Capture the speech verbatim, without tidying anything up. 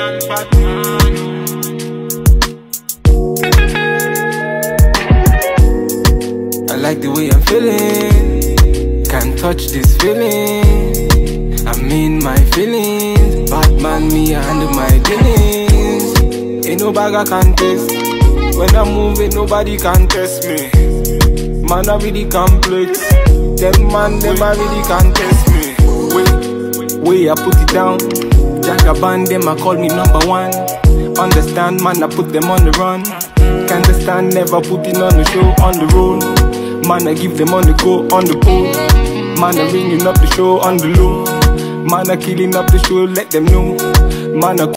Batman, Batman. I like the way I'm feeling. Can't touch this feeling. I'm in my feelings. Batman, me, I handle my dealings. Ain't no bag I can taste. When I'm moving, nobody can test me. Man, I really complex. Them man, them I really can test me. Wait, wait, I put it down. Jagaban, them I call me number one. Understand, man, I put them on the run. Can't understand, never putting on the show, on the road. Man, I give them on the go, on the pole. Man, I ringing up the show on the low. Man, I killing up the show, let them know. Man, I